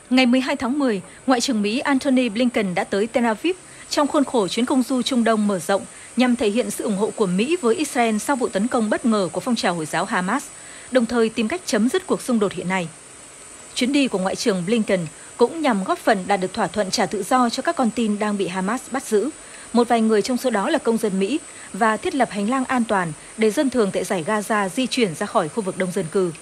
Ngày 12 tháng 10, Ngoại trưởng Mỹ Antony Blinken đã tới Tel Aviv trong khuôn khổ chuyến công du Trung Đông mở rộng nhằm thể hiện sự ủng hộ của Mỹ với Israel sau vụ tấn công bất ngờ của phong trào Hồi giáo Hamas, đồng thời tìm cách chấm dứt cuộc xung đột hiện nay. Chuyến đi của Ngoại trưởng Blinken cũng nhằm góp phần đạt được thỏa thuận trả tự do cho các con tin đang bị Hamas bắt giữ, một vài người trong số đó là công dân Mỹ, và thiết lập hành lang an toàn để dân thường tại dải Gaza di chuyển ra khỏi khu vực đông dân cư.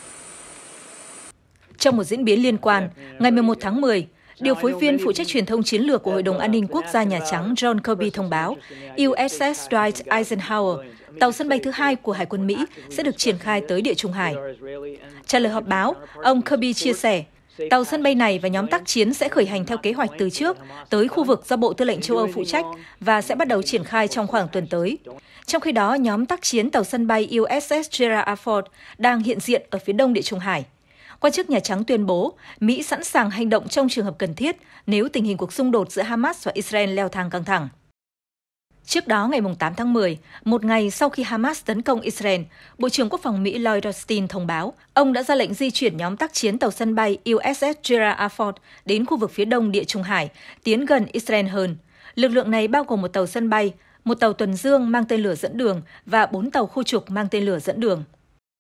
Trong một diễn biến liên quan, ngày 11 tháng 10, điều phối viên phụ trách truyền thông chiến lược của Hội đồng An ninh Quốc gia Nhà Trắng John Kirby thông báo USS Dwight Eisenhower, tàu sân bay thứ hai của Hải quân Mỹ, sẽ được triển khai tới Địa Trung Hải. Trả lời họp báo, ông Kirby chia sẻ, tàu sân bay này và nhóm tác chiến sẽ khởi hành theo kế hoạch từ trước tới khu vực do Bộ Tư lệnh châu Âu phụ trách và sẽ bắt đầu triển khai trong khoảng tuần tới. Trong khi đó, nhóm tác chiến tàu sân bay USS Gerald R. Ford đang hiện diện ở phía đông Địa Trung Hải. Quan chức Nhà Trắng tuyên bố Mỹ sẵn sàng hành động trong trường hợp cần thiết nếu tình hình cuộc xung đột giữa Hamas và Israel leo thang căng thẳng. Trước đó, ngày 8 tháng 10, một ngày sau khi Hamas tấn công Israel, Bộ trưởng Quốc phòng Mỹ Lloyd Austin thông báo ông đã ra lệnh di chuyển nhóm tác chiến tàu sân bay USS Gerald R. Ford đến khu vực phía đông Địa Trung Hải, tiến gần Israel hơn. Lực lượng này bao gồm một tàu sân bay, một tàu tuần dương mang tên lửa dẫn đường và 4 tàu khu trục mang tên lửa dẫn đường.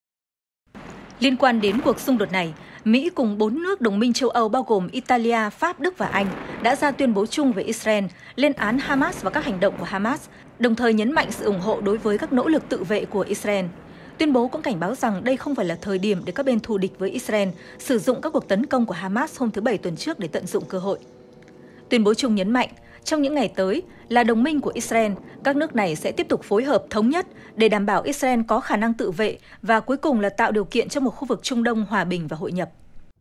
Liên quan đến cuộc xung đột này, Mỹ cùng 4 nước đồng minh châu Âu bao gồm Italia, Pháp, Đức và Anh đã ra tuyên bố chung về Israel, lên án Hamas và các hành động của Hamas, đồng thời nhấn mạnh sự ủng hộ đối với các nỗ lực tự vệ của Israel. Tuyên bố cũng cảnh báo rằng đây không phải là thời điểm để các bên thù địch với Israel sử dụng các cuộc tấn công của Hamas hôm thứ Bảy tuần trước để tận dụng cơ hội. Tuyên bố chung nhấn mạnh, trong những ngày tới, là đồng minh của Israel, các nước này sẽ tiếp tục phối hợp thống nhất để đảm bảo Israel có khả năng tự vệ và cuối cùng là tạo điều kiện cho một khu vực Trung Đông hòa bình và hội nhập.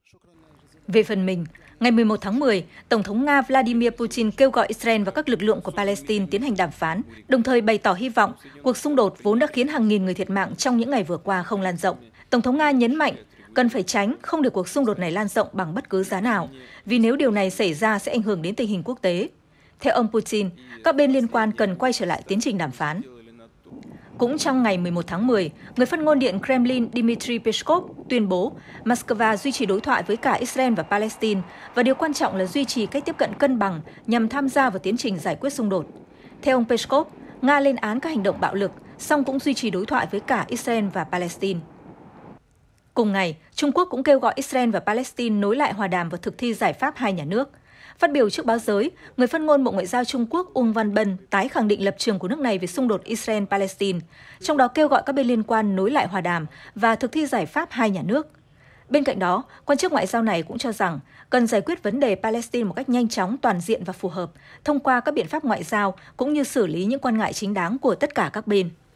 Về phần mình, ngày 11 tháng 10, Tổng thống Nga Vladimir Putin kêu gọi Israel và các lực lượng của Palestine tiến hành đàm phán, đồng thời bày tỏ hy vọng cuộc xung đột vốn đã khiến hàng nghìn người thiệt mạng trong những ngày vừa qua không lan rộng. Tổng thống Nga nhấn mạnh cần phải tránh không để cuộc xung đột này lan rộng bằng bất cứ giá nào, vì nếu điều này xảy ra sẽ ảnh hưởng đến tình hình quốc tế. Theo ông Putin, các bên liên quan cần quay trở lại tiến trình đàm phán. Cũng trong ngày 11 tháng 10, người phát ngôn Điện Kremlin Dmitry Peskov tuyên bố Moscow duy trì đối thoại với cả Israel và Palestine và điều quan trọng là duy trì cách tiếp cận cân bằng nhằm tham gia vào tiến trình giải quyết xung đột. Theo ông Peskov, Nga lên án các hành động bạo lực, song cũng duy trì đối thoại với cả Israel và Palestine. Cùng ngày, Trung Quốc cũng kêu gọi Israel và Palestine nối lại hòa đàm và thực thi giải pháp hai nhà nước. Phát biểu trước báo giới, người phát ngôn Bộ Ngoại giao Trung Quốc Uông Văn Bân tái khẳng định lập trường của nước này về xung đột Israel-Palestine, trong đó kêu gọi các bên liên quan nối lại hòa đàm và thực thi giải pháp hai nhà nước. Bên cạnh đó, quan chức ngoại giao này cũng cho rằng cần giải quyết vấn đề Palestine một cách nhanh chóng, toàn diện và phù hợp, thông qua các biện pháp ngoại giao cũng như xử lý những quan ngại chính đáng của tất cả các bên.